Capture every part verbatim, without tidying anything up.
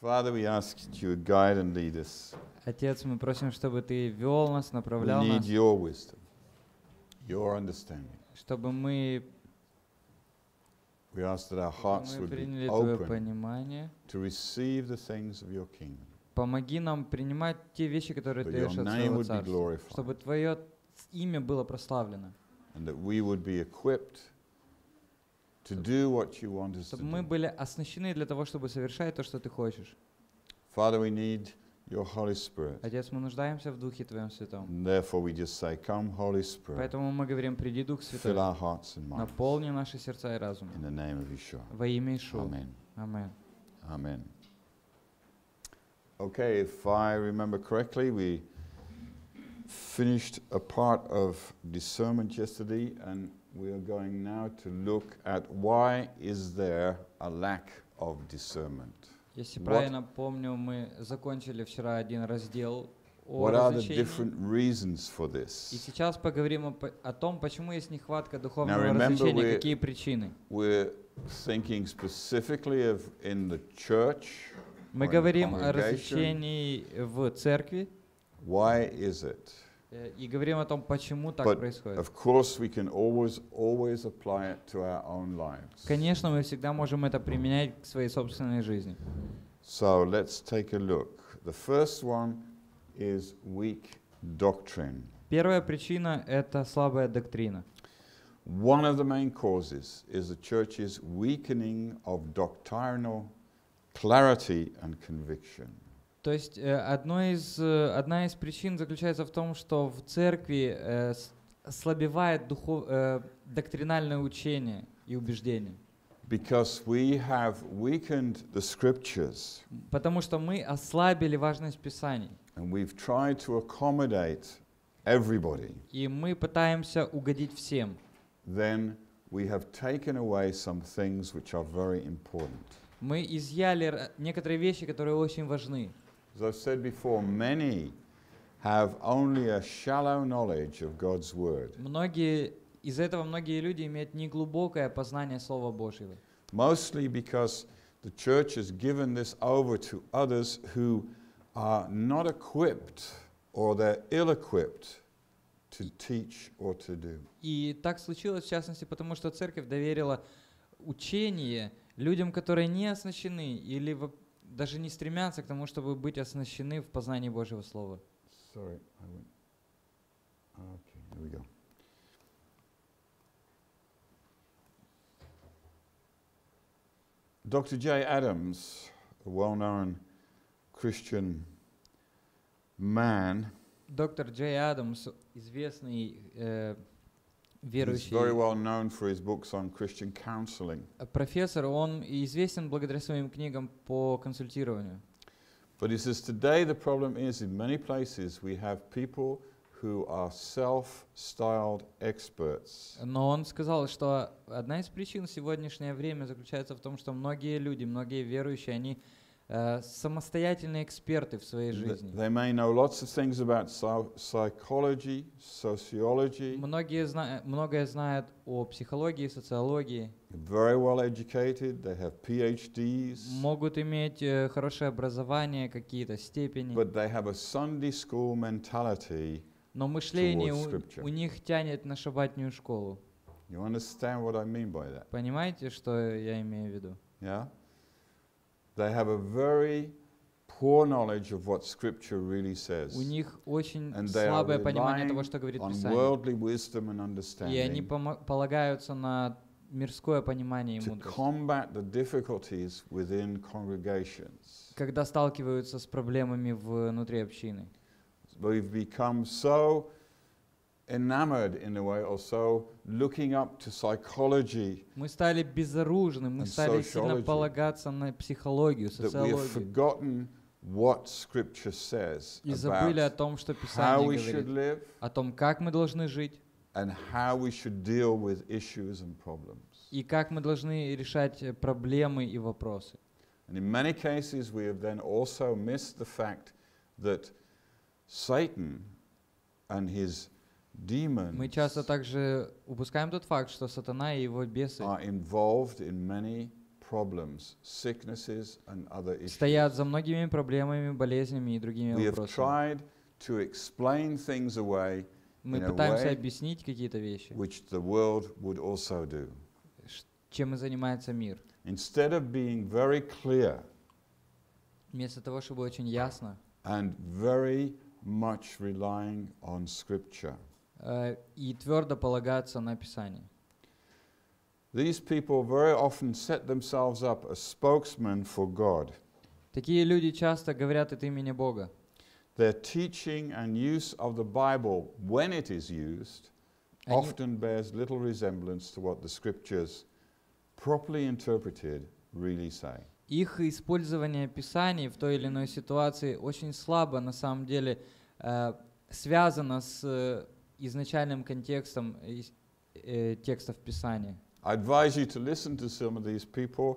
Father, we ask that you would guide and lead us. Отец, мы просим, чтобы Ты вел нас, We направлял need нас, your wisdom, your understanding. чтобы мы, We ask that our чтобы hearts мы would be приняли Твое open понимание. to receive the things of your kingdom, Помоги нам принимать те вещи, которые that Ты your даешь от name Своего would be Царства, glorified, чтобы Твое имя было прославлено, and that we would be equipped to do what you want us to чтобы мы do. были оснащены для того, чтобы совершать то, что Ты хочешь. Father, we need your Holy Spirit. Отец, мы нуждаемся в Духе Твоем Святом. And therefore we just say, come, Holy Spirit, Поэтому мы говорим, приди Дух fill Святой, our hearts and minds. наполни наши сердца и разум. In the name of Yeshua. Во имя Ишуа. Amen. Аминь. Amen. Okay, if I remember correctly, we finished a part of discernment yesterday, and we are going now to look at why is there a lack of discernment. Если What- правильно помню, мы закончили вчера один раздел о What are the развлечении. different reasons for И this? сейчас поговорим о, по- о том, почему есть нехватка Now духовного remember, развлечения, we- какие причины. We're thinking specifically of in the church. Мы or in the говорим о congregation. развлечении в церкви Why is it? э, и говорим о том, почему так But происходит. of course, we can always, always apply it to our own lives. Конечно, мы всегда можем это применять к своей собственной жизни. So let's take a look. The first one is weak doctrine. Первая причина — это слабая доктрина. One of the main causes is the church's weakening of doctrinal clarity and conviction. То есть э, одно из, э, одна из причин заключается в том, что в церкви э, с- ослабевает духов, э, доктринальное учение и убеждение. Because we have weakened the scriptures Потому что мы ослабили важность Писаний. and we've tried to accommodate everybody, И мы пытаемся угодить всем. then we have taken away some things which are very important. Мы изъяли р- некоторые вещи, которые очень важны. As I've said before, many have only a shallow knowledge of God's word. Многие, из-за этого многие люди имеют неглубокое познание Слова Божьего. Mostly because the church has given this over to others who are not equipped or they're ill-equipped to teach or to do. И так случилось, в частности, потому что церковь доверила учение людям, которые не оснащены или во- даже не стремятся к тому, чтобы быть оснащены в познании Божьего Слова. Sorry, I went. Okay, here we go. Doctor J. Adams, a well-known Christian man, Доктор Джей Адамс, известный э, he's верующий very well known for his books on Christian counseling. профессор, он известен благодаря своим книгам по консультированию. But he says today the problem is in many places we have people who are self-styled experts. Но он сказал, что одна из причин в сегодняшнее время заключается в том, что многие люди, многие верующие, они э, самостоятельные эксперты в своей Th- жизни. They may know lots of things about psy- psychology, sociology, Многие зна- многое знают о психологии, социологии, very well educated, they have P H Ds, могут иметь э, хорошее образование, какие-то степени, but they have a Sunday school mentality. но мышление towards у, scripture. у них тянет на шаббатную школу. You understand what I mean by that? Понимаете, что я имею в виду? Yeah? They have a very poor knowledge of what Scripture really says. У них очень And they are слабое понимание relying того, что говорит on Писание. worldly wisdom and И они understanding помо- полагаются на мирское понимание и to мудрость. combat the difficulties within congregations. Когда сталкиваются с проблемами внутри общины. We've become so enamored in a way, or so looking up to psychology Мы стали безоружны, мы And стали сильно sociology. полагаться на психологию, that we have социологию. forgotten what Scripture says И забыли о about том, что how Писание we should говорит. live О том, как мы должны жить and how we should deal with issues and problems. и как мы должны решать э, проблемы и вопросы. And in many cases, we have then also missed the fact that Satan and his demons Мы часто также упускаем тот факт, что сатана и его бесы are involved in many problems, sicknesses and other issues. стоят за многими проблемами, болезнями и другими We have вопросами. tried to explain things away Мы in a пытаемся way объяснить какие-то вещи, which the world would also do. ш- чем и занимается мир. Instead of being very clear Вместо того, чтобы очень ясно and very much relying on Scripture. э, и твердо полагаться на Писание. These people very often set themselves up as spokesmen for God. Такие люди часто говорят от имени Бога. Their teaching and use of the Bible, when it is used, Они- often bears little resemblance to what the Scriptures, properly interpreted, really say. Их использование Писаний в той или иной ситуации очень слабо на самом деле э, связано с э, изначальным контекстом ис- э, текстов Писания. I advise you to listen to some of these people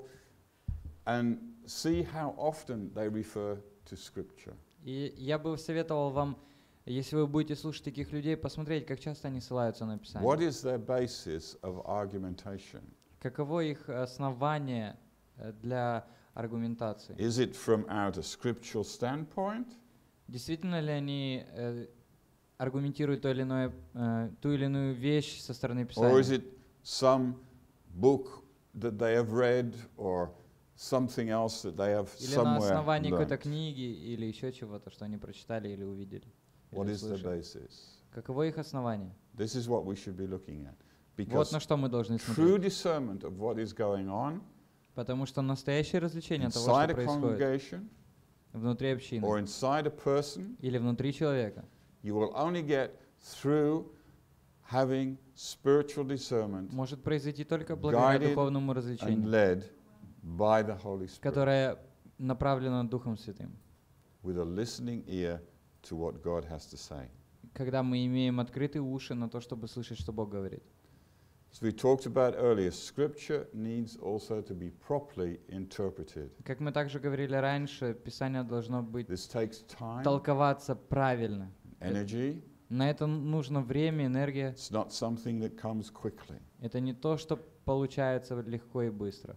and see how often they refer to Scripture. И я бы советовал вам, если вы будете слушать таких людей, посмотреть, как часто они ссылаются на Писание. What is their basis of argumentation? Каково их основание э, для аргументации? Is it from out a scriptural standpoint? Действительно ли они э, аргументируют то или иное, э, ту или иную вещь со стороны Or is Писания? it some book that they have read or something else that they have Или на somewhere основании какой-то learned? книги или еще чего-то, что они прочитали или увидели? What или is the слышали? basis? Каково их основание? This is what we should be looking at. Вот Because на что мы должны true смотреть. discernment of what is going on Потому что настоящее развлечение того, inside что a происходит congregation внутри общины or inside a person, или внутри человека, you will only get through having spiritual discernment может произойти только благодаря Guided духовному and развлечению, led by the Holy Spirit которое направлено Духом Святым. with a listening ear to what God has to say. Когда мы имеем открытые уши на то, чтобы слышать, что Бог говорит. As we talked about earlier, Scripture needs also to be properly interpreted. Как мы также говорили раньше, Писание должно быть This takes time, толковаться правильно. energy. На это нужно время, энергия. It's not something that comes quickly. Это не то, что получается легко и быстро.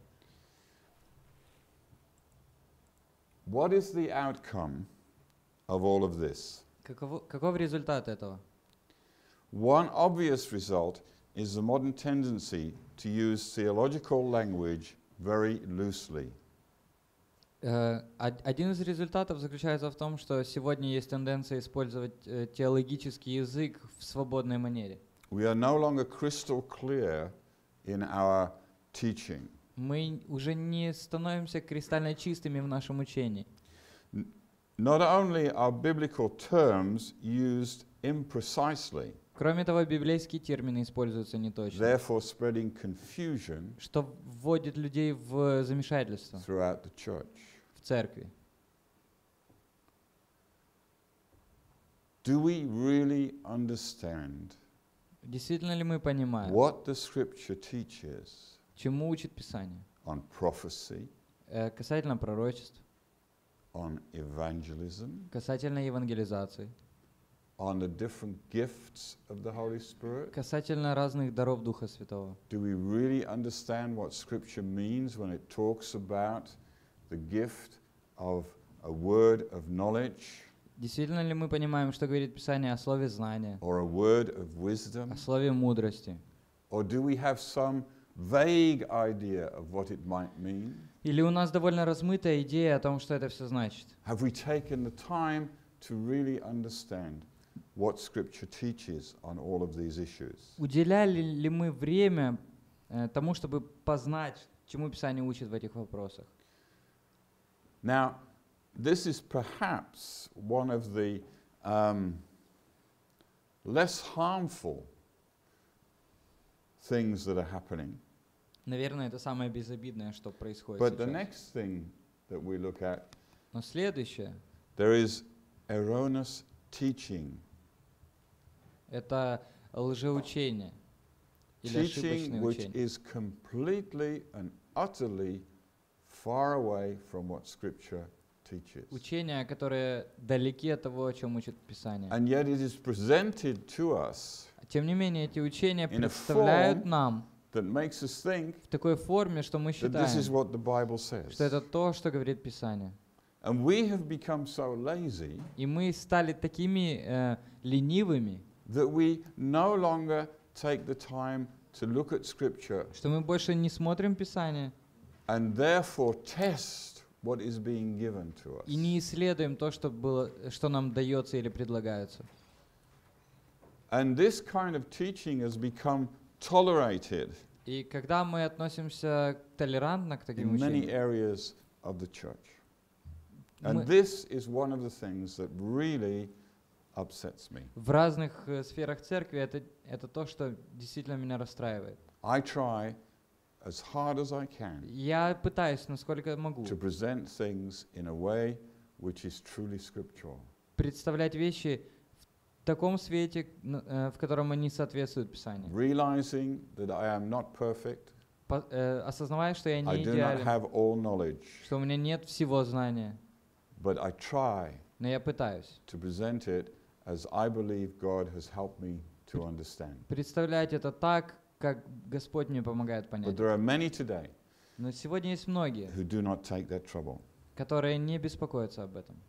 What is the outcome of all of this? Каково, каков результат этого? One obvious result is the modern tendency to use theological language very loosely. Э, од- Один из результатов заключается в том, что сегодня есть тенденция использовать э, теологический язык в свободной манере. We are no longer crystal clear in our teaching. Мы уже не становимся кристально чистыми в нашем учении. Not only are biblical terms used imprecisely, Кроме того, библейские термины используются неточно, therefore spreading confusion что вводит людей в замешательство throughout the church. в церкви. Do we really understand Действительно ли мы понимаем, what the Scripture teaches чему учит Писание? on prophecy, Э, Касательно пророчеств, on evangelism, касательно евангелизации, on the different gifts of the Holy Spirit? касательно разных даров Духа Святого? Do we really understand what Scripture means when it talks about the gift of a word of knowledge Действительно ли мы понимаем, что говорит Писание о слове знания, or a word of wisdom? о слове мудрости? Or do we have some vague idea of what it might mean? Или у нас довольно размытая идея о том, что это все значит? Have we taken the time to really understand what Scripture teaches on all of these issues? Уделяли ли мы время э, тому, чтобы познать, чему Писание учит в этих вопросах? Now, this is perhaps one of the um, less harmful things that are happening. Наверное, это самое безобидное, что происходит But the сейчас. next thing that we look at, Но следующее there is erroneous teaching. — это лжеучение или Teaching ошибочное which учение. is completely and utterly far away from what Scripture teaches. Учения, которые далеки от того, о чем учит Писание. And yet it is presented to us Тем не менее, эти учения in a представляют form нам that makes us think в такой форме, что мы that this is считаем, what the Bible что says. это то, что говорит Писание. And we have become so lazy И мы стали такими э, ленивыми, that we no longer take the time to look at Scripture что мы больше не смотрим Писание and therefore test what is being given to и us. не исследуем то, что, было, что нам дается или предлагается. And this kind of teaching has become tolerated И когда мы относимся толерантно к таким in many учениям, areas of the church. And мы this is one of the things that really upsets me. в разных э, сферах церкви, это, это то, что действительно меня расстраивает. I try as hard as I can Я пытаюсь, насколько могу, to present things in a way which is truly scriptural. представлять вещи в таком свете, н- э, в котором они соответствуют Писанию. Realizing that I am not perfect, По- э, осознавая, что я I не do not идеален, have all knowledge, что у меня нет всего знания, but I try но я пытаюсь to present it as I believe God has helped me to understand. представлять это так, как Господь мне помогает But понять. there are many today Но сегодня есть многие, who do not take that trouble. которые не беспокоятся об этом.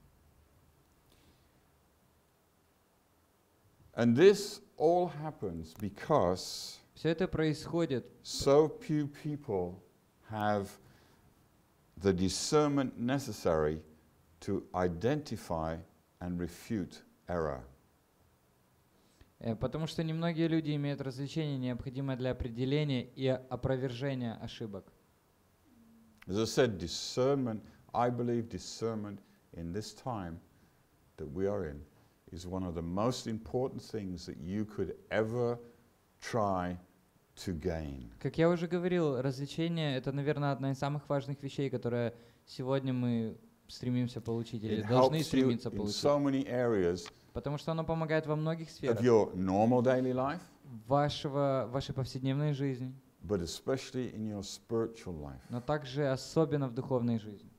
And this all happens because Все это происходит, so few people have the discernment necessary to identify and refute error. э, потому что немногие люди имеют развлечение, необходимое для определения и опровержения ошибок. As I said, discernment, I believe discernment in this time that we are in is one of the most important things that you could ever try to gain. Как я уже говорил, развлечение — это, наверное, одна из самых важных вещей, которые сегодня мы стремимся получить или It должны helps you стремиться in получить. so many areas Потому что оно помогает во многих of сферах your normal daily life, вашего, вашей повседневной жизни, but especially in your spiritual life. но также особенно в духовной жизни.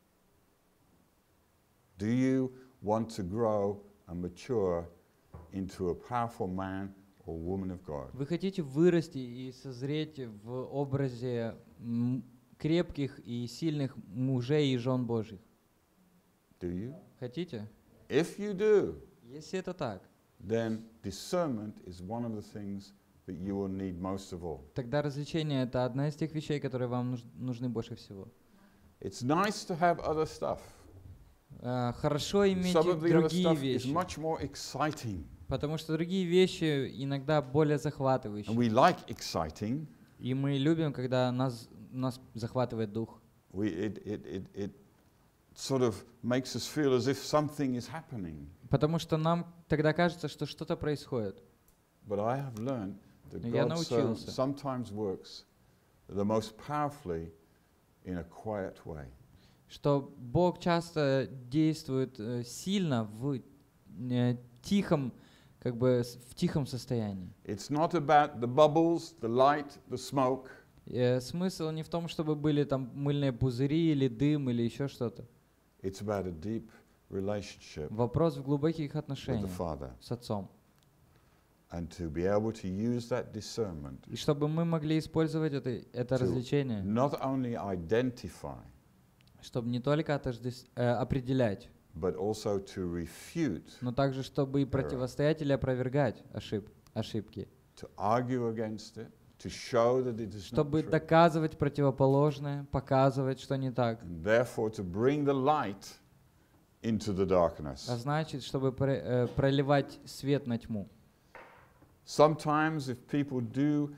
Do you want to grow and mature into a powerful man or woman of God? Вы хотите вырасти и созреть в образе м, крепких и сильных мужей и жен Божьих? Do you? Хотите? If you do, Если это так, then discernment is one of the things that you will need most of all. тогда развлечение — это одна из тех вещей, которые вам нуж- нужны больше всего. It's nice to have other stuff. Э, Хорошо иметь Some и of the other другие stuff is вещи, much more exciting. потому что другие вещи иногда более And захватывающие. we like exciting. И мы любим, когда нас, нас захватывает дух. We, it, it, it, it sort of makes us feel as if something is happening. Потому что нам тогда кажется, что что-то происходит. But I have learned that Но я God so, научился. sometimes works the most powerfully in a quiet way. Что Бог часто действует э, сильно в э, тихом, как бы с- в тихом состоянии. It's not about the bubbles, the light, the smoke. Э, Смысл не в том, чтобы были там мыльные пузыри или дым или еще что-то. It's about a deep relationship Вопрос в глубоких with the отношениях Father. с Отцом. And to be able to use that discernment, И чтобы мы могли использовать это, это To- развлечение, not only identify, чтобы не только отождес- э, определять, but also to refute, но также чтобы и противостоять или опровергать ошиб- ошибки. to argue against it, to show that it is not Чтобы true, доказывать противоположное, показывать, что не так. and therefore to bring the light into the darkness. А значит, чтобы про- э, проливать свет на тьму. Sometimes, if people do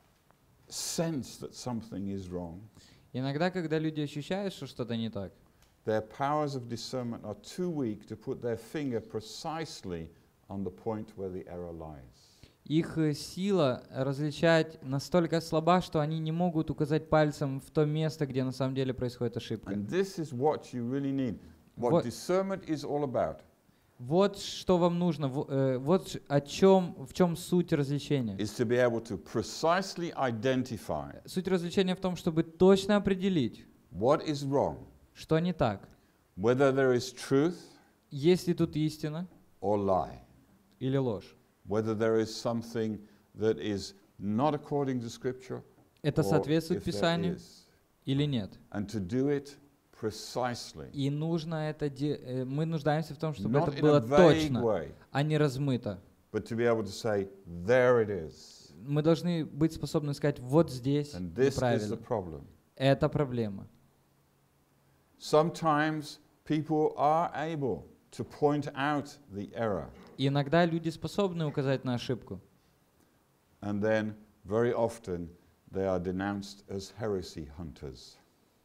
sense that something is wrong, Иногда, когда люди ощущают, что что-то не так, their powers of discernment are too weak to put their finger precisely on the point where the error lies. их э, сила различать настолько слаба, что они не могут указать пальцем в то место, где на самом деле происходит ошибка. And this is what you really need. What Вот- discernment is all about Вот что вам нужно, во- э, вот ш- о чем, в чем суть развлечения. is to be able to precisely identify Суть развлечения в том, чтобы точно определить, what is wrong, что не так. whether there is truth Есть ли тут истина or lie, или ложь? whether there is something that is not according to Scripture это or соответствует if there Писанию is. или нет. And to do it precisely, И нужно это де- э, мы нуждаемся в том, чтобы not это in a было vague точно, way, а не размыто. but to be able to say, there it is. Мы должны быть способны сказать, вот здесь And this is the неправильно. problem. Это проблема. Sometimes people are able to point out the error, И иногда люди способны указать на ошибку. and then very often they are denounced as heresy hunters.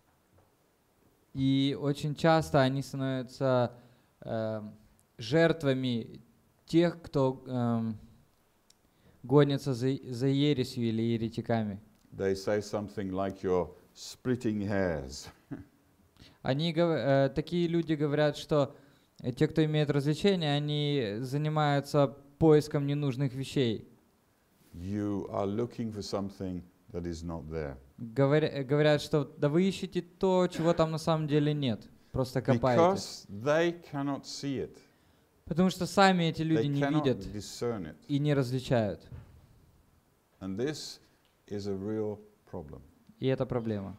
И очень часто они становятся э, жертвами тех, кто эм, гонится за, за ересью или еретиками. They say something like you're splitting hairs. Они, гов- э, такие люди говорят, что э, те, кто имеет развлечения, они занимаются поиском ненужных вещей. You are looking for something that is not there. Говоря- э, говорят, что да вы ищете то, чего там на самом деле нет. Просто копаете. Because they cannot see it. Потому что сами эти люди They не cannot видят discern it. и не различают. And this is a real problem. И это проблема.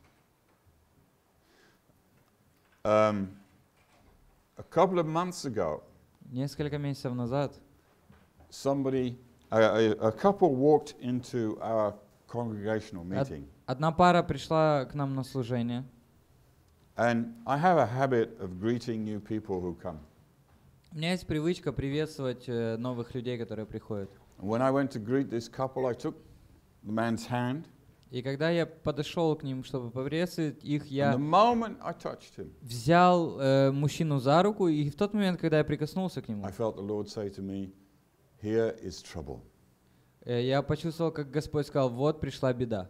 Um, a couple of months ago, Несколько месяцев назад somebody, a, a, a couple walked into our congregational meeting. одна пара пришла к нам на служение. And I have a habit of greeting new people who come. У меня есть привычка приветствовать э, новых людей, которые приходят. And when I went to greet this couple, I took the man's hand. И когда я подошел к ним, чтобы поприветствовать их, And the я moment I touched him, взял э, мужчину за руку, и в тот момент, когда я прикоснулся к нему, I felt the Lord say to me, "Here is trouble." э, я почувствовал, как Господь сказал, вот пришла беда.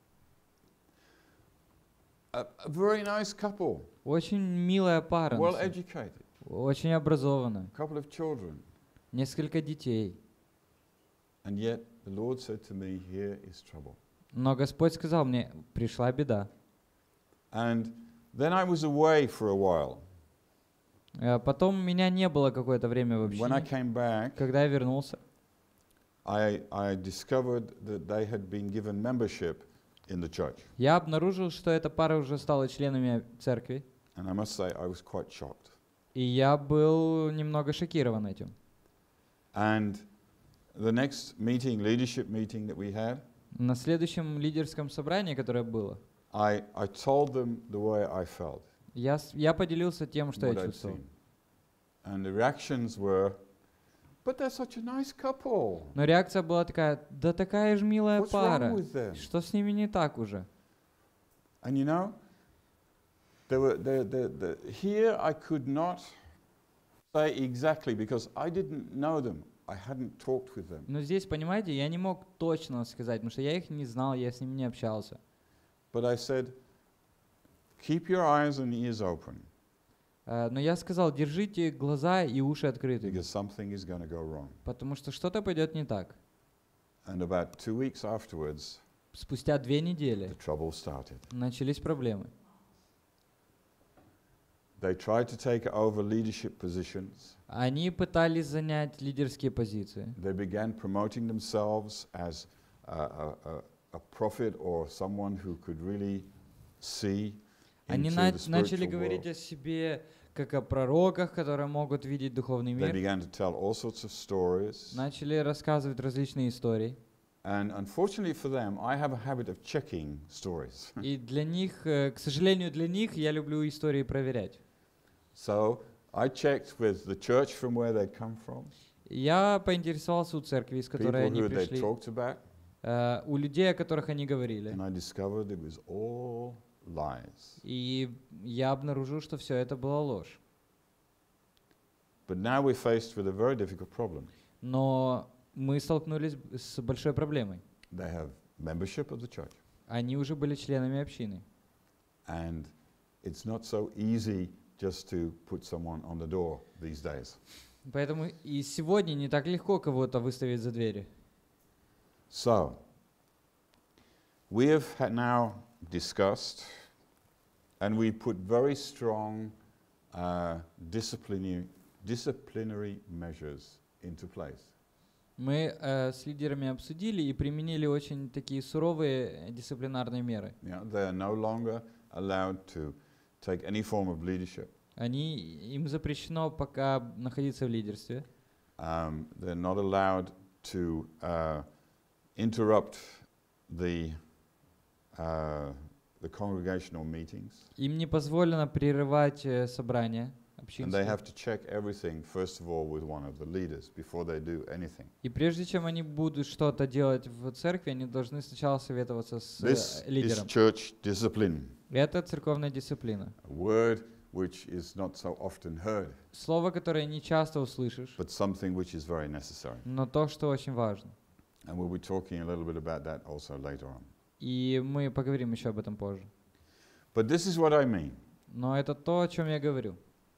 A, a very nice couple, Очень милая пара, well на самом- educated, очень образованная, a couple of children. несколько детей. And yet the Lord said to me, "Here is trouble." Но Господь сказал мне, пришла беда. And then I was away for a while. Э, Потом меня не было какое-то время в When I общине. came back, Когда я вернулся, I, I discovered that they had been given membership in the church. я обнаружил, что эта пара уже стала членами церкви. And I must say, I was quite shocked. И я был немного шокирован этим. And the next meeting, leadership meeting that we had, На следующем лидерском собрании, которое было, I, I told them the way I felt, я, с- я поделился тем, что what я I'd чувствовал. seen. And the reactions were, "But they're such a nice couple. Но реакция была такая, да такая же милая What's wrong пара. with them?" Что с ними не так уже? And you know, there were, there, there, there, here I could not say exactly because I didn't know them. I hadn't talked with them. Но здесь, понимаете, я не мог точно сказать, потому что я их не знал, я с ними не общался. But I said, keep your eyes and ears open Э, Но я сказал, держите глаза и уши открыты, because something is going to go wrong. потому что что-то пойдет не так. And about two weeks afterwards, Спустя две the недели trouble started. начались проблемы. They tried to take over leadership positions. Они пытались занять лидерские позиции. They began promoting themselves as a, a, a, a prophet or someone who could really see Они into на- the начали spiritual говорить world. о себе как о пророках, которые могут видеть духовный They мир. began to tell all sorts of stories. Начали рассказывать различные истории. And unfortunately for them, I have a habit of checking stories. И для них, э, к сожалению, для них я люблю истории проверять. So I checked with the church from where they'd come from, Я поинтересовался у церкви, из которой people они who they пришли, talked about, э, у людей, о которых они говорили. and I discovered it was all lies. И я обнаружил, что все это была ложь. But now we're faced with a very difficult problem. Но мы столкнулись б- с большой проблемой. They have membership of the church, Они уже были членами общины. and it's not so easy just to put someone on the door these days. Поэтому и сегодня не так легко кого-то выставить за двери. So, we have had now discussed, and we put very strong uh, disciplinary, disciplinary measures into place. Мы э, с лидерами обсудили и применили очень такие суровые дисциплинарные меры. Yeah, they are no longer allowed to take any form of leadership. Они, им запрещено пока находиться в лидерстве. Um, they're not allowed to uh, interrupt the uh, the congregational meetings. Им не позволено прерывать э, собрания And they общинные. have to check everything, first of all, with one of the leaders before they do anything. И прежде чем они будут что-то делать в церкви, они должны сначала советоваться с э, This is лидером. church discipline, Это церковная дисциплина. a word which is not so often heard, Слово, которое не часто услышишь, but something which is very necessary. но то, что очень важно. And we'll be talking a little bit about that also later on. И мы поговорим еще об этом позже. But this is what I mean. Но это то, о чем я говорю.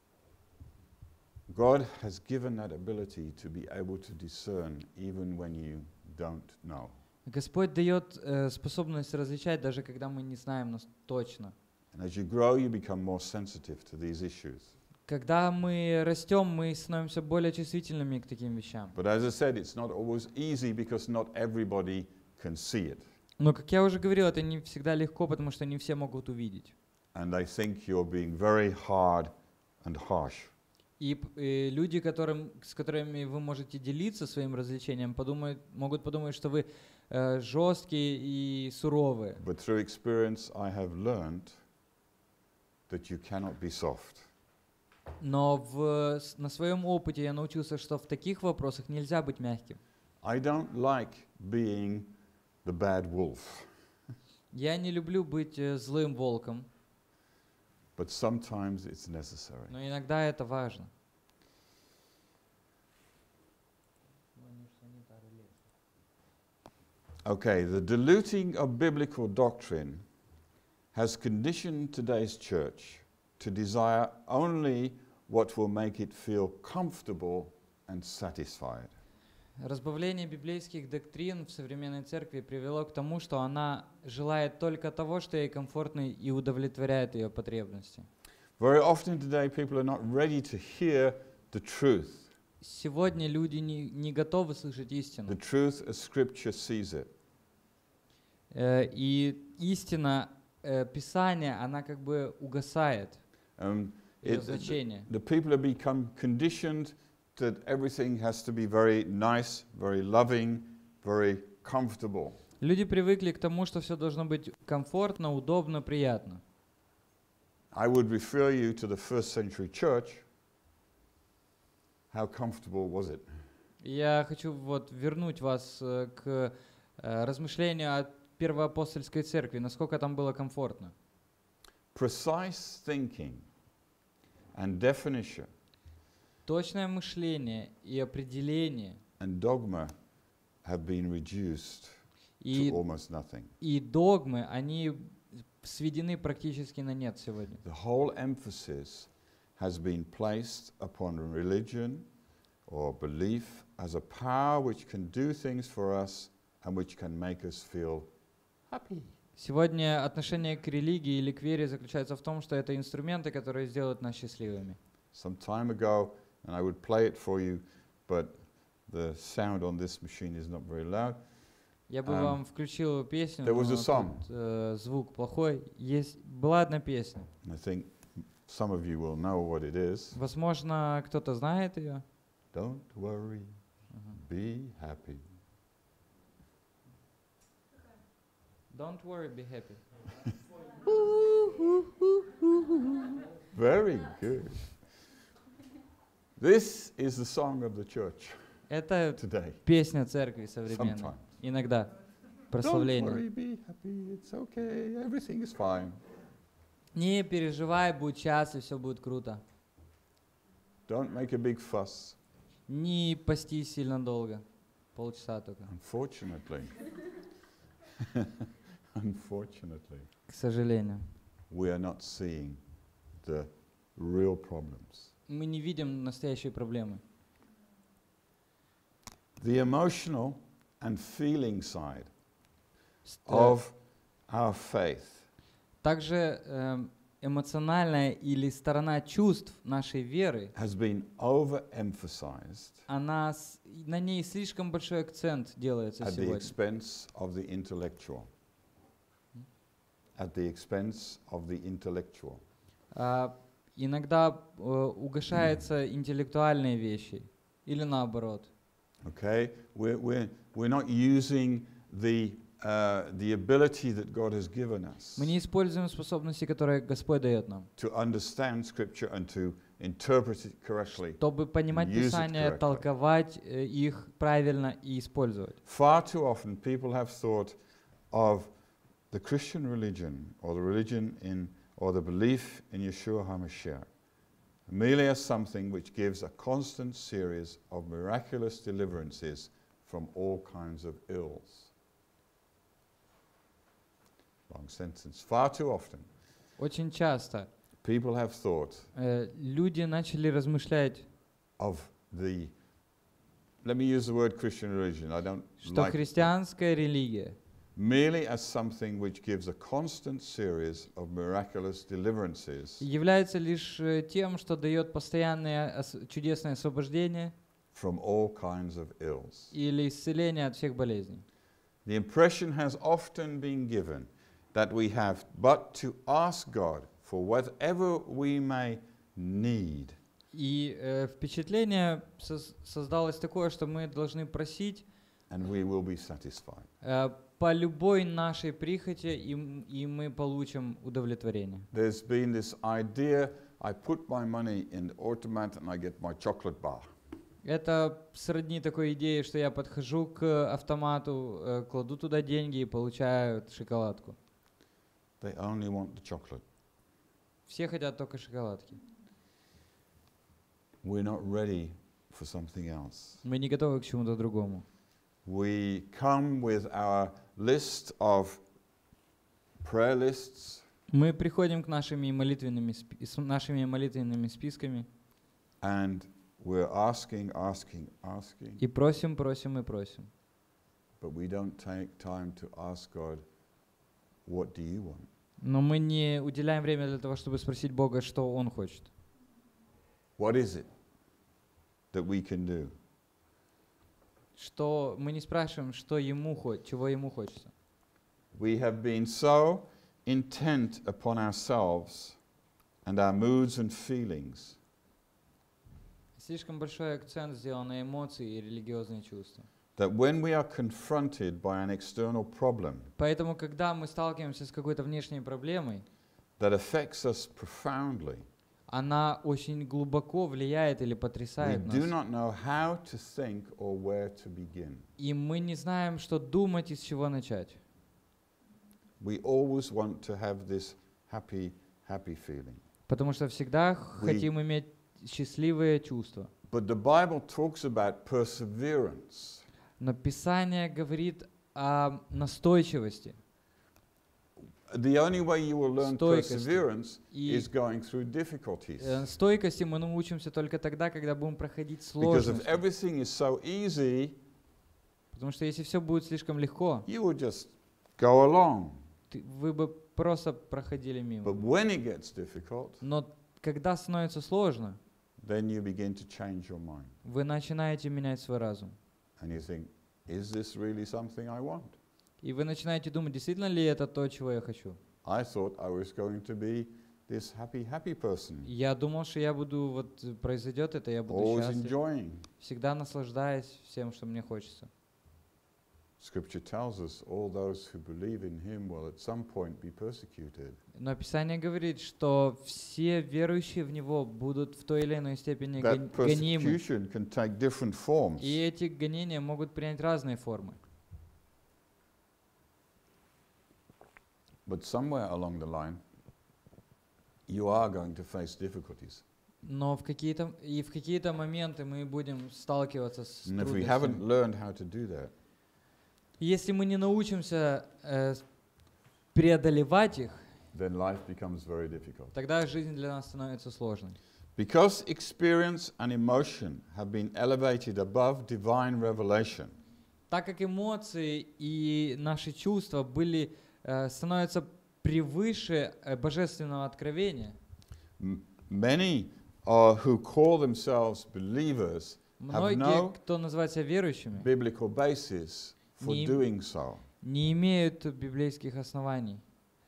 God has given that ability to be able to discern even when you don't know. Господь дает э, способность различать, даже когда мы не знаем нас точно. And as you grow, you become more sensitive to these issues. Когда мы растем, мы становимся более чувствительными к таким вещам. But as I said, it's not always easy because not everybody can see it. Но, как я уже говорил, это не всегда легко, потому что не все могут увидеть. And they think you're being very hard and harsh. И, п- и люди, которым, с которыми вы можете делиться своим развлечением, подумают, могут подумать, что вы э, жесткие и суровые. But through experience, I have learned that you cannot be soft. Но в, с- на своем опыте я научился, что в таких вопросах нельзя быть мягким. I don't like being the bad wolf, Я не люблю быть э, злым волком, but sometimes it's necessary. но иногда это важно. Okay, the diluting of biblical doctrine has conditioned today's church to desire only what will make it feel comfortable and satisfied. Разбавление библейских доктрин в современной церкви привело к тому, что она желает только того, что ей комфортно и удовлетворяет ее потребности. Very often today, people are not ready to hear the truth, Сегодня люди не, не готовы слышать истину. the truth as Scripture sees it. Э, И истина э, Писания, она как бы угасает, Um, ее it- the, значение. the people have become conditioned that everything has to be very nice, very loving, very comfortable. Люди привыкли к тому, что все должно быть комфортно, удобно, приятно. I would refer you to the first century church. How comfortable was it? Я хочу вот вернуть вас э, к э, размышлению о первоапостольской церкви, насколько там было комфортно. Precise thinking and definition Точное мышление и определение, and dogma have been reduced и, to almost nothing. и догмы, они сведены практически на нет сегодня. The whole emphasis has been placed upon religion or belief as a power which can do things for us and which can make us feel happy. Сегодня отношение к религии или к вере заключается в том, что это инструменты, которые сделают нас счастливыми. Some time ago, and I would play it for you, but the sound on this machine is not very loud. Я бы Um, вам включил песню, there was но a song. тут, э, звук плохой. Есть, была одна песня. And I think some of you will know what it is. Возможно, кто-то знает ее. Don't worry, be happy. Don't worry, be happy. Very good. This is the song of the church Это today. песня церкви современной. Sometimes. Иногда. Don't Прославление. worry, be happy, it's okay, everything is fine. Не переживай, будь счастлив, все будет круто. Don't make a big fuss. Не пости сильно долго. Полчаса только. Unfortunately, unfortunately, К сожалению. we are not seeing the real problems. Мы не видим настоящие проблемы. The emotional and feeling side Ст- of our faith Также эм, эмоциональная или сторона чувств нашей веры, has been overemphasized она, с- на ней слишком большой акцент делается at the сегодня. expense of the intellectual. At the expense of the intellectual. А, иногда э, угошаются интеллектуальные вещи или наоборот. Okay? We're, we're, we're not using the, uh, the ability that God has given us Мы не используем способности, которые Господь дает нам, to understand Scripture and to interpret it correctly. чтобы понимать Use it Писание, correctly. толковать э, их правильно и использовать. Far too often people have thought of the Christian religion or the religion in or the belief in Yeshua HaMashiach merely as something which gives a constant series of miraculous deliverances from all kinds of ills. Long sentence. Far too often Очень часто people have thought э, люди начали размышлять, of the, let me use the word Christian religion, I don't что like it, христианская религия merely as something which gives a constant series of miraculous deliverances является лишь э, тем, что дает постоянное ос- чудесное освобождение from all kinds of ills. или исцеление от всех болезней. The impression has often been given that we have but to ask God for whatever we may need, И э, впечатление соз- создалось такое, что мы должны просить and we will be satisfied. э, по любой нашей прихоти, и, м- и мы получим удовлетворение. There's been this idea, I put my money in the automat and I get my chocolate bar. Это сродни такой идее, что я подхожу к автомату, э, кладу туда деньги и получаю шоколадку. They only want the chocolate. Все хотят только шоколадки. We're not ready for something else. Мы не готовы к чему-то другому. We come with our list of prayer lists Мы приходим к нашими молитвенными, спи- с нашими молитвенными списками and we're asking, asking, asking, и просим, просим и просим. but we don't take time to ask God, what do you want? Но мы не уделяем время для того, чтобы спросить Бога, что Он хочет. What is it that we can do? Что мы не спрашиваем, что Ему хо- чего Ему хочется. We have been so intent upon ourselves and our moods and feelings Слишком большой акцент сделан на эмоции и религиозные чувства. that when we are confronted by an external problem Поэтому, когда мы сталкиваемся с какой-то внешней проблемой, that affects us profoundly, она очень глубоко влияет или we потрясает do нас. not know how to think or where to begin. И мы не знаем, что думать и с чего начать. We always want to have this happy, happy feeling. Потому что всегда We- хотим иметь счастливые чувства. But the Bible talks about perseverance. Но Писание говорит о настойчивости. The only way you will learn Стойкости. perseverance И is going through difficulties. э, стойкости мы научимся только тогда, когда будем проходить Because if сложности. everything is so easy, Потому что если все будет слишком легко, you will just go along. ты- вы бы просто проходили мимо. But when it gets difficult, Но когда становится сложно, then you begin to change your mind. вы начинаете менять свой разум. And you think, is this really something I want? И вы начинаете думать, действительно ли это то, чего я хочу. I thought I was going to be this happy, happy person, Я думал, что я буду, вот э, произойдет это, я буду always счастлив, enjoying. всегда наслаждаясь всем, что мне хочется. Scripture tells us all those who believe in him will at some point be persecuted. Но Писание говорит, что все верующие в Него будут в той или иной степени That гон- гонимы. persecution can take different forms. И эти гонения могут принять разные формы. But somewhere along the line, you are going to face difficulties. Но в какие-то, и в какие-то моменты мы будем сталкиваться с And if we трудностями. haven't learned how to do that, Если мы не научимся э, с- преодолевать их, then life becomes very difficult. тогда жизнь для нас становится сложной. Because experience and emotion have been elevated above divine revelation, Так как эмоции и наши чувства были, э, становятся превыше э, божественного откровения. M- Many uh, who call themselves believers have Многие, no кто называет себя верующими, biblical basis for Не- doing so. не имеют библейских оснований.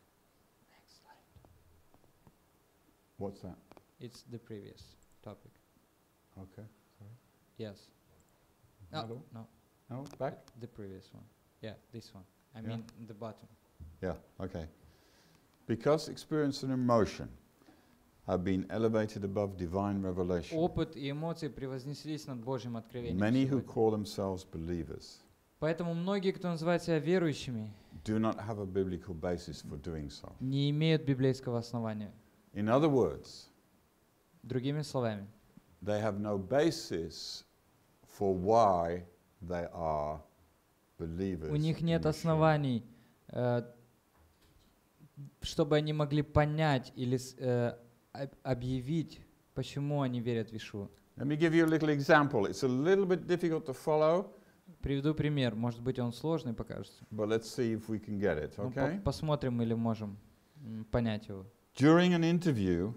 What's that? It's the previous topic. Okay. Yes. No, Another one? no, No, back? the previous one. Yeah, this one. I Yeah. mean the bottom. Yeah, okay. Because experience and emotion have been elevated above divine revelation, Опыт и эмоции превознеслись над Божьим откровением. many who сегодня. call themselves believers Поэтому многие, кто называет себя верующими, do not have a biblical basis for doing so. не имеют библейского основания. In other words, Другими словами, they have no basis for why they are believers. у них in нет Yeshua. оснований, э, чтобы они могли понять или с- э, об- объявить, почему они верят в Иешуа. Let me give you a little example. It's a little bit difficult to follow, Приведу пример. Может быть, он сложный покажется. but let's see if we can get it, Ну, по- okay? посмотрим или можем м, понять его. During an interview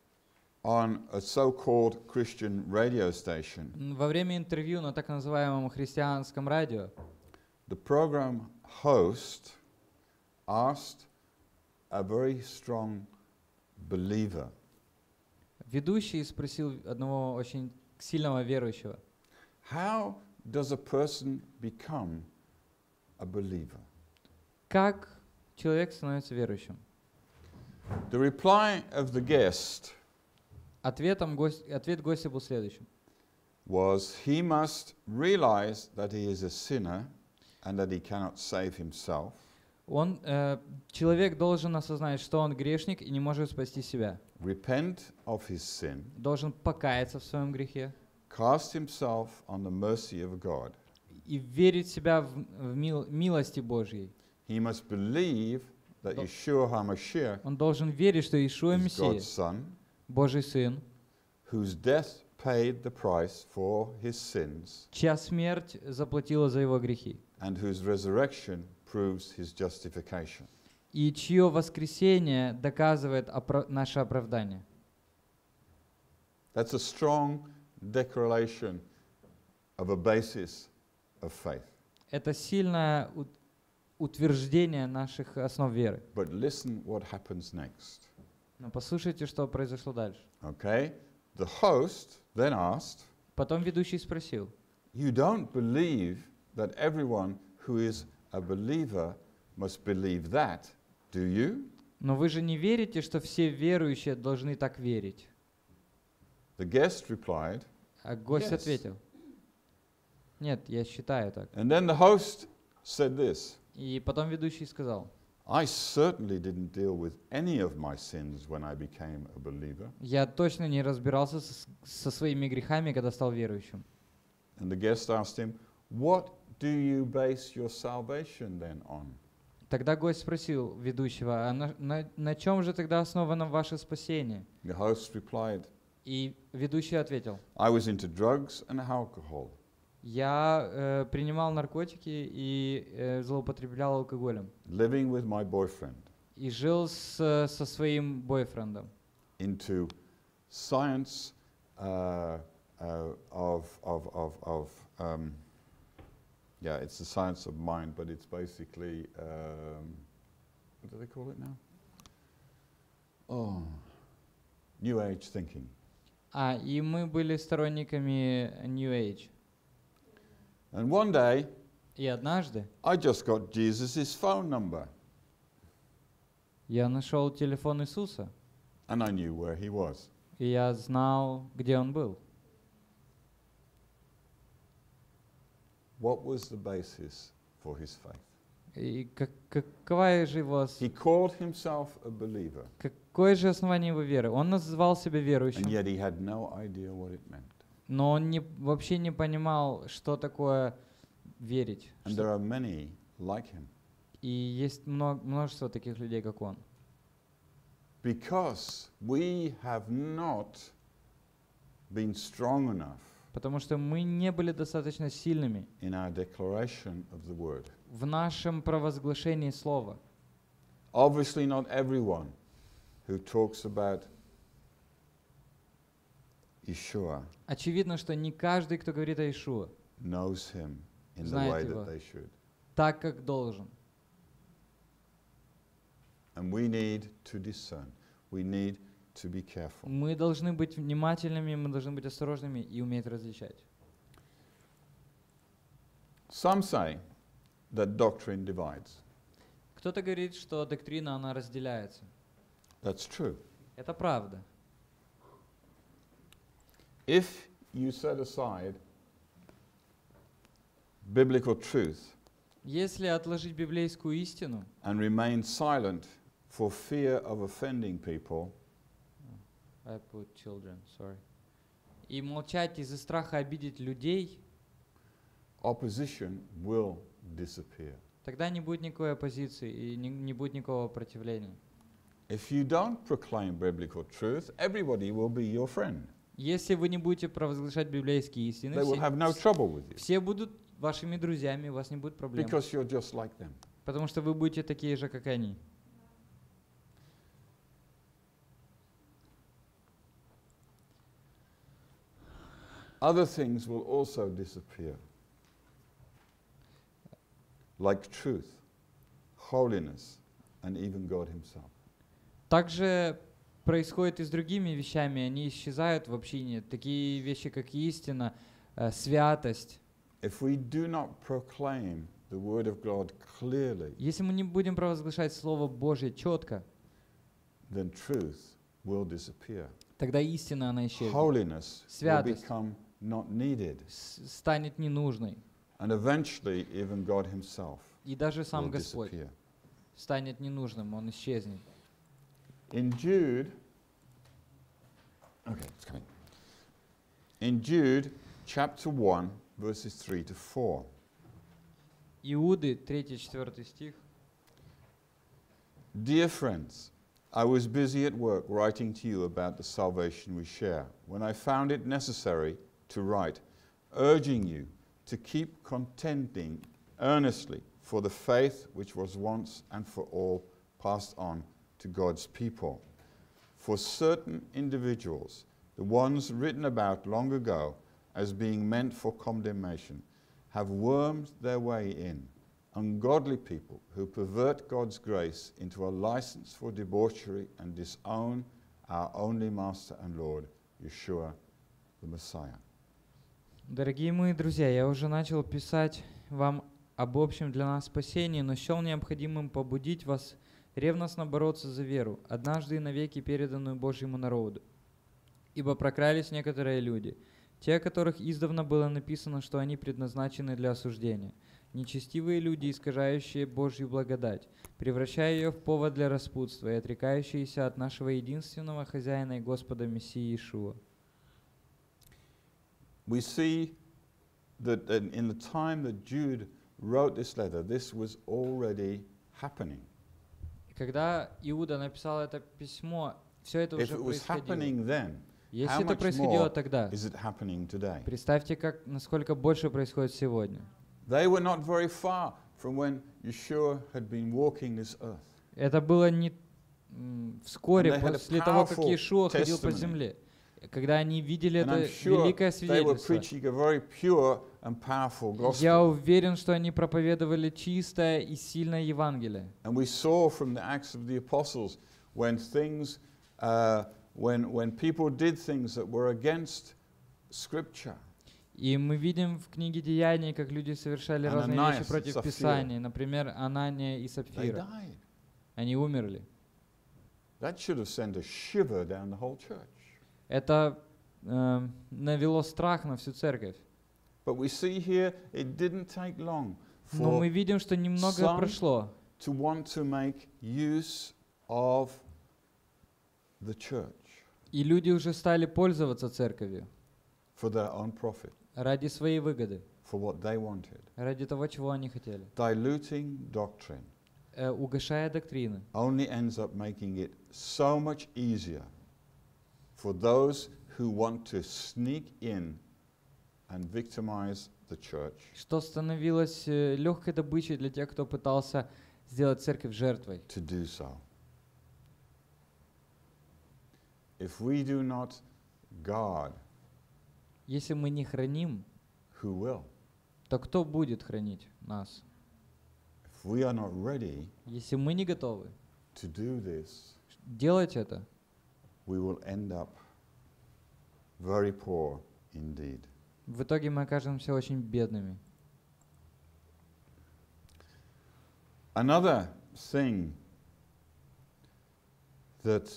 on a so-called Christian radio station, М, Во время интервью на так называемом христианском радио the program host asked a very strong believer, ведущий спросил одного очень сильного верующего, how does a person become a believer? как человек становится верующим. The reply of the guest Ответом гость, ответ гостя был следующим. was he must realize that he is a sinner and that he cannot save himself. Он, э, человек должен осознать, что он грешник и не может спасти себя. Repent of his sin, Должен покаяться в своем грехе cast himself on the mercy of God. и верить себя в, в мил- милости Божьей. He must believe that До- Yeshua HaMashiach Он должен верить, что Иешуа is Мессия, God's Son, Божий Сын, whose death paid the price for his sins, чья смерть заплатила за его грехи, and whose resurrection proves his justification. и чье воскресение доказывает опра- наше оправдание. That's a strong declaration of a basis of faith. Это сильное ут- утверждение наших основ веры. But listen what happens next. Но послушайте, что произошло дальше. Okay? The host then asked, Потом ведущий спросил, "You don't believe that everyone who is a believer must believe that, do you?" но вы же не верите, что все верующие должны так верить? The guest replied, А гость Yes. ответил, нет, я считаю так. and then the host said this, И потом ведущий сказал, "I certainly didn't deal with any of my sins when I became a believer." я точно не разбирался с- со своими грехами, когда стал верующим. And the guest asked him, "What do you base your salvation then on?" Тогда гость спросил ведущего, а на, на, на чем же тогда основано ваше спасение? The host replied, И ведущий ответил, "I was into drugs and alcohol. я э, принимал наркотики и э, злоупотреблял алкоголем. Living with my boyfriend, И жил с, со своим бойфрендом. into science uh, uh, of, of, of, of um, yeah, it's the science of mind, but it's basically, um, what do they call it now? Oh, New Age thinking. А, и мы были сторонниками New Age. And one day, И однажды I just got Jesus' phone number, я нашел телефон Иисуса, and I knew where he was. и я знал, где он был. What was the basis for his faith? И как, какова же его, с- He called himself a believer, какое же основание его веры? Он назвал себя and верующим, yet he had no idea what it meant. но он не, вообще не понимал, что такое верить. And Что- there are many like him. И есть мно- множество таких людей, как он. Because we have not been strong enough Потому что мы не были достаточно сильными in our declaration of the word. в нашем провозглашении слова. Obviously, not everyone who talks about Yeshua Очевидно, что не каждый, кто говорит о Иешуа, knows him in the Знает way его. that they should. так, как должен. And we need to discern. We need to be careful. Мы должны быть внимательными, мы должны быть осторожными и уметь различать. Some say that doctrine divides. Кто-то говорит, что доктрина, она разделяется. That's true. Это правда. If you set aside biblical truth Если отложить библейскую истину and remain silent for fear of offending people, I put children, sorry. И молчать из-за страха обидеть людей, opposition will disappear. тогда не будет никакой оппозиции и не, не будет никакого противления. If you don't proclaim biblical truth, everybody will be your friend. Если вы не будете провозглашать библейские истины, They will все, have no trouble with you все будут вашими друзьями, у вас не будет проблем. because you're just like them. Потому что вы будете такие же, как они. Other things will also disappear, like truth, holiness, and even God Himself. Также происходит и с другими вещами, они исчезают в общине. Такие вещи, как истина, э, святость. If we do not proclaim the Word of God clearly, Если мы не будем провозглашать Слово Божье четко, then truth will disappear. тогда истина, она исчезнет, Holiness will Святость. become not needed. с- станет ненужной. And eventually, even God Himself И даже will сам Господь disappear. станет ненужным, Он исчезнет. In Jude, okay, it's coming. In Jude, chapter one, verses three to four. Иуды, третий-четвёртый стих. Dear friends, I was busy at work writing to you about the salvation we share, when I found it necessary to write, urging you to keep contending earnestly for the faith which was once and for all passed on to God's people. For certain individuals, the ones written about long ago as being meant for condemnation, have wormed their way in, ungodly people who pervert God's grace into a license for debauchery and disown our only Master and Lord, Yeshua, the Messiah. Дорогие мои друзья, я уже начал писать вам об общем для нас спасении, но счел необходимым побудить вас ревностно бороться за веру, однажды и навеки переданную Божьему народу. Ибо прокрались некоторые люди, те, о которых издавна было написано, что они предназначены для осуждения, нечестивые люди, искажающие Божью благодать, превращая ее в повод для распутства и отрекающиеся от нашего единственного хозяина и Господа Мессии Иешуа. We see that in in the time that Jude wrote this letter, this was already happening. И когда Иуда написал это письмо, все это If уже it was происходило. happening then, Если how это much происходило more тогда, is it happening today? представьте, как, насколько больше происходит сегодня. They were not very far from when Yeshua had been walking this earth. Это было не м, вскоре And they had a после того, как powerful Иешуа ходил по testimony. земле, когда они видели And это I'm sure великое they were свидетельство. preaching a very pure and powerful Я gospel. уверен, что они проповедовали чистое и сильное Евангелие. And we saw from the Acts of the Apostles when things, uh, when, when people did things that were against Scripture. И мы видим в книге Деяний, как люди совершали разные Ананиас вещи и против Сапфира. Писания. Например, Анания и They Сапфира. died. Они умерли. That should have sent a shiver down the whole church. Это э, навело страх на всю церковь. But we see here it didn't take long Но for мы видим, что немного some прошло. to want to make use of the church И люди уже стали пользоваться церковью for their own profit, ради своей выгоды, for what they wanted, ради того, чего они хотели. diluting doctrine. Э, угошая доктрины. Only ends up making it so much easier for those who want to sneak in and victimize the church Что становилось э, легкой добычей для тех, кто пытался сделать церковь жертвой. to do so. If we do not guard, Если мы не храним, who will? то кто будет хранить нас? If we are not ready Если мы не готовы to do this, делать это, we will end up very poor indeed. в итоге мы окажемся очень бедными. Another thing that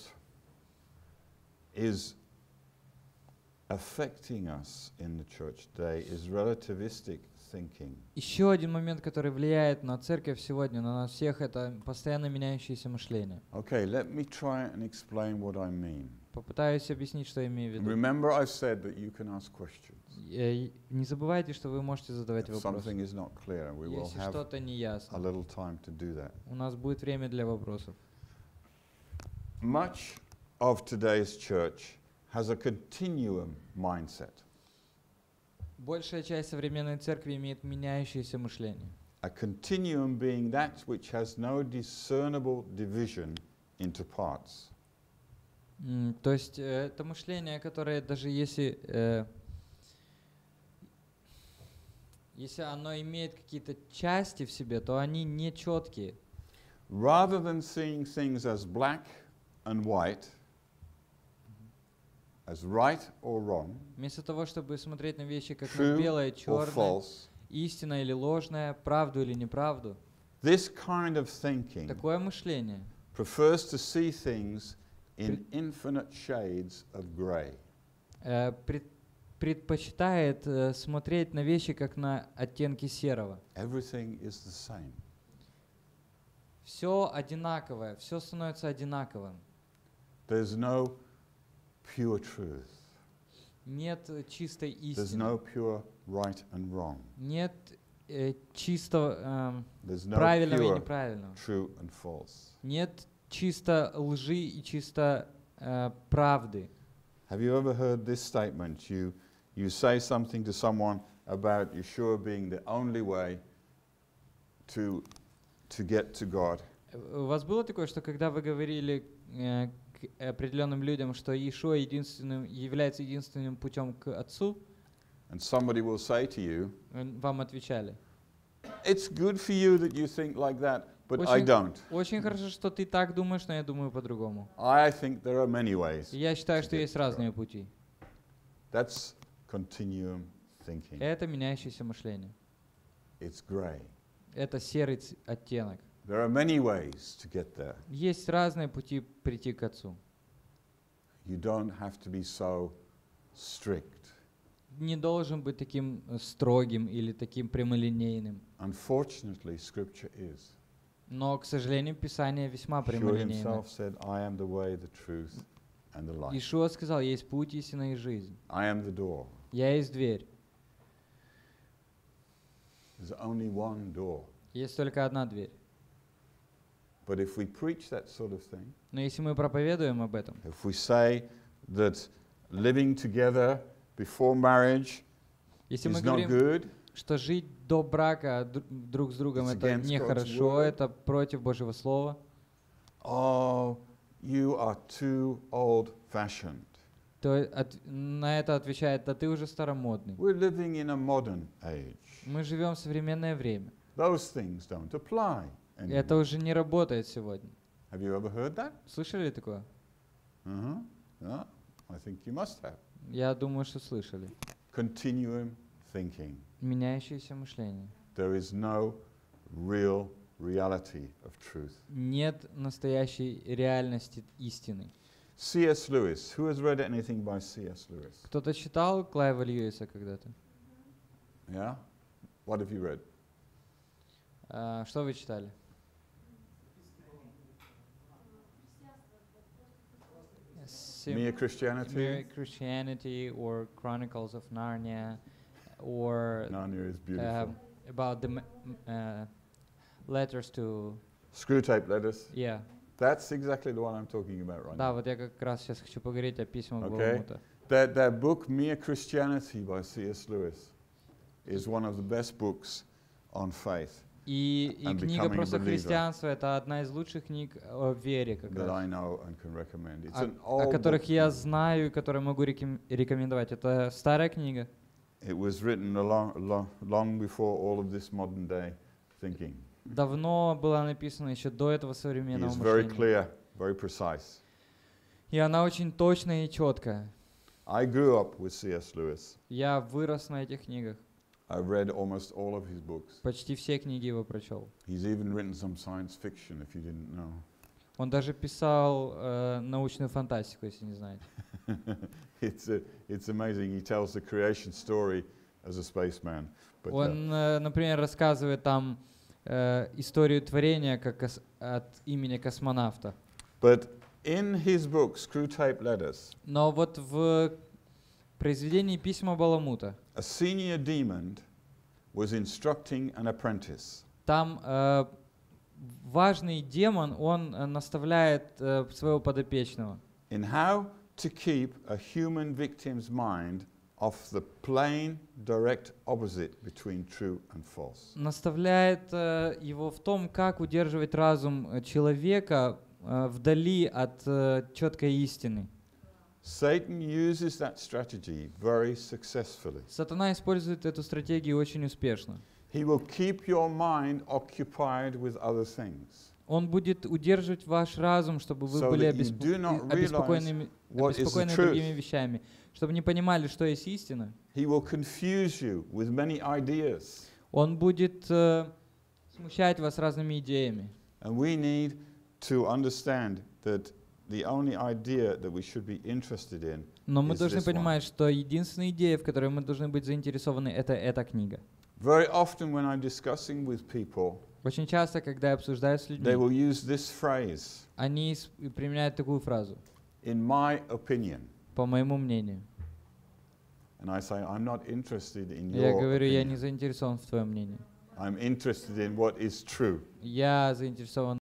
is affecting us in the church today is relativistic thinking. Еще один момент, который влияет на церковь сегодня, на нас всех, это постоянно меняющееся мышление. Okay, let me try and explain what I mean. Попытаюсь объяснить, что я имею в виду. Remember, I said that you can ask questions. Э, Не забывайте, что вы можете задавать If вопросы. something is not clear, we will Если have что-то не a ясно, little time to do that. у нас будет время для вопросов. Much of today's church has a continuum mindset, Большая часть современной церкви имеет меняющееся мышление. a continuum being that which has no discernible division into parts. М, То есть э, это мышление, которое даже если, э, если оно имеет какие-то части в себе, то они не четкие. Rather than seeing things as black and white, as right or wrong, Вместо того, чтобы смотреть на вещи как true на белое, or черное, false, истинное или ложное, правду или неправду, this kind of thinking такое мышление prefers to see things in infinite shades of grey. э, пред- предпочитает э, смотреть на вещи как на оттенки серого. Everything is the same. Все одинаковое, все становится одинаковым. There's no pure truth. Нет э, чистой There's истины. no pure right and wrong. Нет э, чисто эм, There's no правильного и pure неправильного. true and false. Нет чисто лжи и чисто э, правды. Have you ever heard this statement? You, you say something to someone about Yeshua being the only way to, to get to God. Э, У вас было такое, что когда вы говорили э, к определенным людям, что Иешуа единственным, является единственным путем к Отцу, And somebody will say to you, э, вам отвечали: it's good for you that you think like that, but I Очень- don't. очень хорошо, что ты так думаешь, но я думаю по-другому. I think there are many ways. И я считаю, что get есть to разные пути. That's continuum thinking. Это меняющееся мышление. It's grey. Это серый ц- оттенок. There are many ways to get there. Есть разные пути прийти к Отцу. You don't have to be so strict. Не должен быть таким э, строгим или таким прямолинейным. Unfortunately, Scripture is. Но, к сожалению, Писание весьма Yeshua прямолинейно. himself said, I am the way, the truth, and the life. Ишуа сказал: есть путь, истина и жизнь. I am the door. Я есть дверь. There's only one door. Есть только одна дверь. But if we preach that sort of thing, Но если мы проповедуем об этом, if we say that living together before marriage если мы is not говорим, good, что жить до брака дру- друг с другом It's это against God's нехорошо, word. это против Божьего Слова, oh, you are too old-fashioned. то от- на это отвечает: да ты уже старомодный. We're living in a modern age. Мы живем в современное время. Those things don't apply И это anymore. уже не работает сегодня. Have you ever heard that? Слышали такое? Uh-huh. Yeah, I think you must have. Я думаю, что слышали. Continuum thinking. Меняющееся мышление. There is no real reality of truth. Нет настоящей реальности истины. C S. Lewis. Who has read anything by C S. Lewis? Кто-то читал Клайва Льюиса когда-то? Yeah? What have you read? А, что вы читали? Sim- Mere Christianity? Mere Christianity or Chronicles of Narnia or Narnia is beautiful. um, about the m- m- uh, letters to Screwtape letters. yeah. That's exactly the one I'm talking about right Да, now. вот я как раз сейчас хочу поговорить о письмах Okay. Баламута. That, that book, Mere Christianity by C S. Lewis, is one of the best books on faith. И, и and книга becoming a «Просто believer христианство» — это одна из лучших книг о вере, как that раз, I know and can recommend. It's о, an о old которых book. я знаю и которые могу реком- рекомендовать. Это старая книга. It was written a long, long, long before all of this modern day thinking. Давно была написана, еще до этого He современного is very мышления. clear, very precise. И она очень точная и четкая. I grew up with C S Lewis. Я вырос на этих книгах. I've read almost all of his books. Почти все книги его прочел. He's even written some science fiction, if you didn't know. Он даже писал э, научную фантастику, если не знаете. it's, a, it's amazing. He tells the creation story as a spaceman. But, uh, Он, э, например, рассказывает там э, историю творения как кос- от имени космонавта. but in his book, Screwtape Letters, Но вот в произведении «Письма Баламута» a senior demon was instructing an apprentice. там э, важный демон, он э, наставляет э, своего подопечного, In how to keep a human victim's mind off the plain, direct opposite between true and false. наставляет э, его в том, как удерживать разум э, человека э, вдали от э, четкой истины. Satan uses that strategy very successfully. Сатана использует эту стратегию очень успешно. He will keep your mind occupied with other things. Он будет удерживать ваш разум, чтобы вы So были that you обеспо- do not и- обеспокоенными, what is the обеспокоены truth. другими вещами, чтобы не понимали, что есть истина. He will confuse you with many ideas. Он будет э, смущать вас разными идеями. And we need to understand that the only idea that we should be interested in Но мы is должны this one. понимать, что единственная идея, в которой мы должны быть заинтересованы, это эта книга. Very often when I'm discussing with people, Очень часто, когда я обсуждаю с they людьми, will use this phrase, они с- применяют такую фразу: in my opinion. по моему мнению. And I say, I'm not interested in Я your говорю, я opinion. не заинтересован в твоем мнении. I'm interested in what is true. Я заинтересован